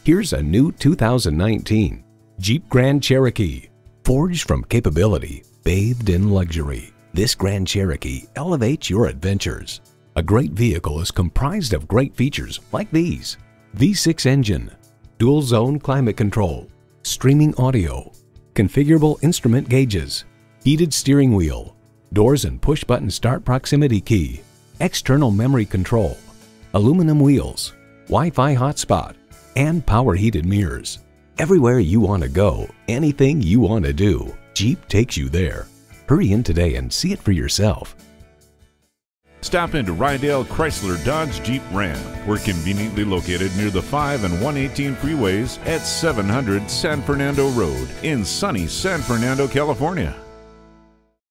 Here's a new 2019 Jeep Grand Cherokee. Forged from capability, bathed in luxury, this Grand Cherokee elevates your adventures. A great vehicle is comprised of great features like these: V6 engine, dual zone climate control, streaming audio, configurable instrument gauges, heated steering wheel, doors and push button start proximity key, external memory control, aluminum wheels, Wi-Fi hotspot, and power heated mirrors. Everywhere you want to go, anything you want to do, Jeep takes you there. Hurry in today and see it for yourself. Stop into Rydell Chrysler Dodge Jeep Ram. We're conveniently located near the 5 and 118 freeways at 700 San Fernando Road in sunny San Fernando, California.